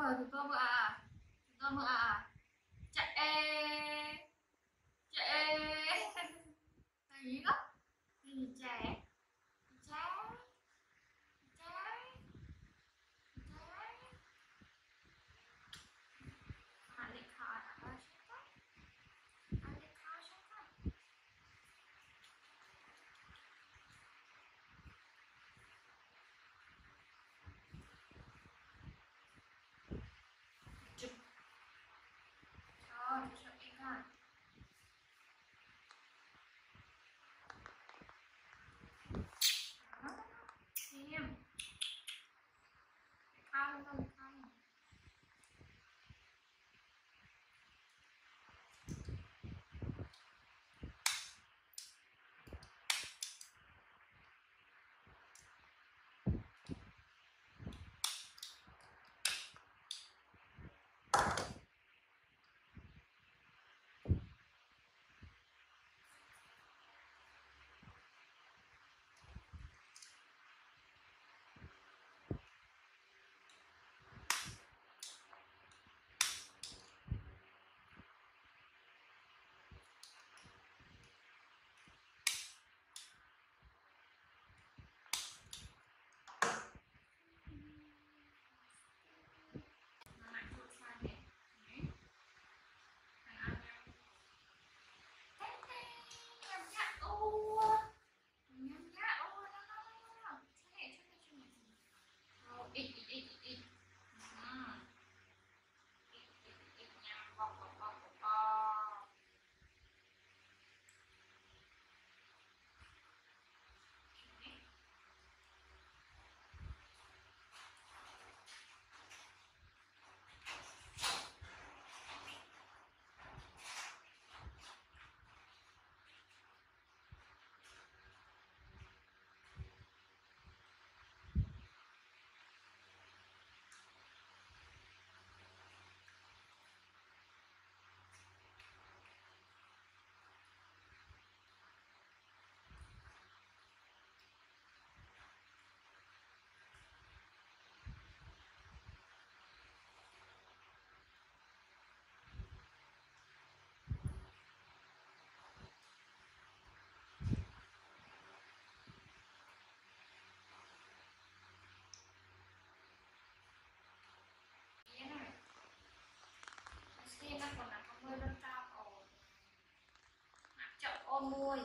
con mơ à, con mơ à, chạy chạy cái gì đó, cái gì trẻ trái trái trái hạt lệ khỏi ở hạt lệ khỏi sao chụp rồi cho em coi xem không không không Xin đang còn là con môi lên cao ổn chậu ôm môi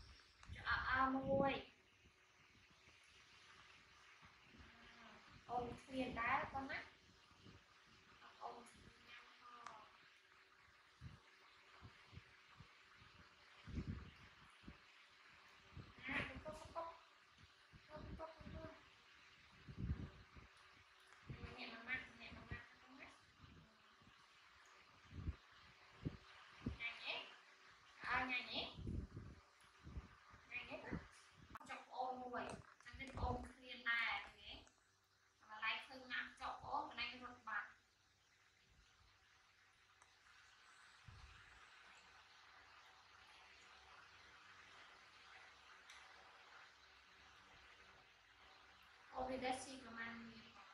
môi ôm thuyền đá con mắt ôm ngày nhé chọc ôm môi sang bên ôm thuyền đá nhé mà lấy khơi ngạc chọc ôm cái này rụt mặt ôm đi đất xì của mình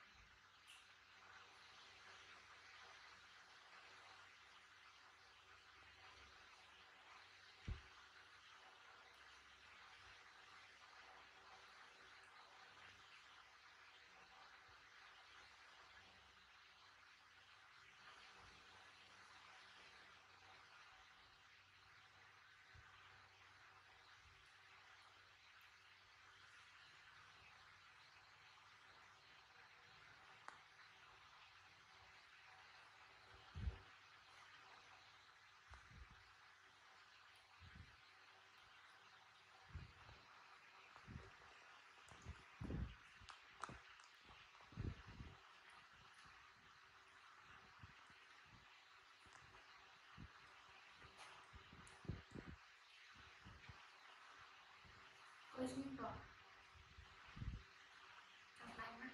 ôi xin lỗi trong tay mắt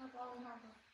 Thôi con không